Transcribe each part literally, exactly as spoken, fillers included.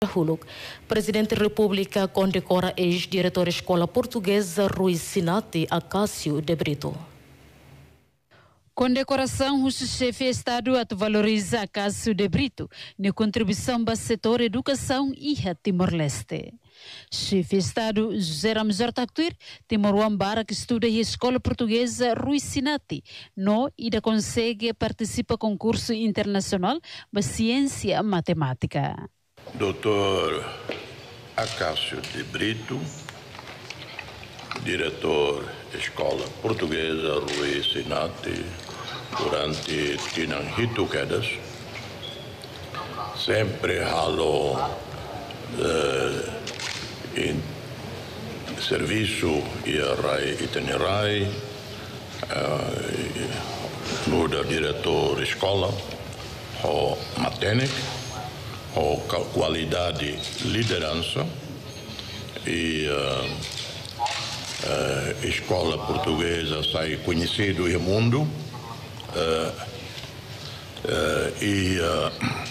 Huluk. Presidente da República condecora ex-diretor da Escola Portuguesa Rui Sinati Acácio de Brito. Condecoração o chefe de Estado a valorizar Acácio de Brito na contribuição para o setor educação e Timor-Leste. Chefe de Estado José Ramos Hortatuir Timor-Wambara que estuda em Escola Portuguesa Rui Sinati no e da consegue participar concurso internacional para ciência matemática. doutor Acácio de Brito, diretor da Escola Portuguesa Rui Sinati, durante Tinanghito Quedas, sempre halou uh, em serviço e rai itinerai, uh, no da diretor escola, o maténik, o qualidade liderança e uh, a escola portuguesa sai conhecido no mundo uh, uh, e uh,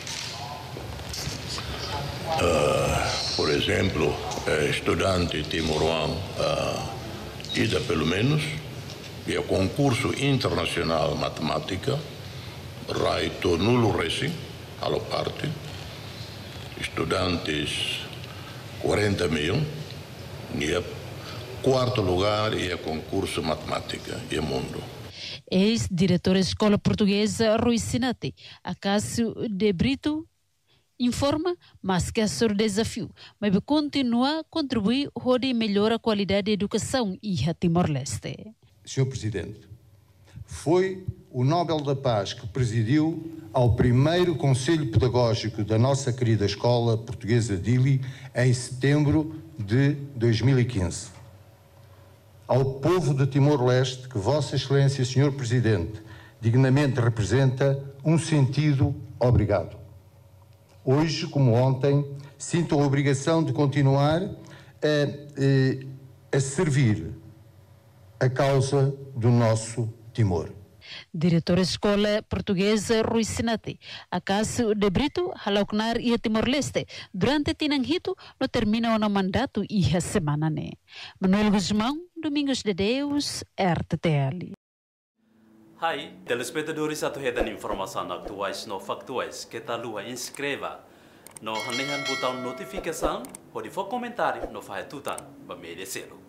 uh, por exemplo uh, estudante timoruan uh, ida pelo menos e o concurso internacional matemática raito nulo resi allo parte estudantes quarenta mil e quarto lugar é concurso matemática e mundo. Ex-diretor da Escola Portuguesa Rui Sinati, Acácio de Brito, informa, mas que é sobre desafio, mas continua a contribuir para melhorar a qualidade da educação e a Timor-Leste. senhor Presidente, foi o Nobel da Paz que presidiu ao primeiro Conselho Pedagógico da nossa querida Escola Portuguesa Dili em setembro de dois mil e quinze. Ao povo de Timor-Leste, que Vossa Excelência, senhor Presidente, dignamente representa, um sentido obrigado. Hoje, como ontem, sinto a obrigação de continuar a, a servir a causa do nosso Timor. Diretor da Escola Portuguesa Rui Sinati, Acácio de Brito, Halaucnar e Timor-Leste, durante Tinanghito, no termina o mandato e a semana. Né? Manuel Guzmão, Domingos de Deus, R T T L. Hai, telespectadores atuhedan informação atuais no factuais que tal lua inscreva no hanehan botão notificação ou de for comentário no faz tutan ba merecê-lo.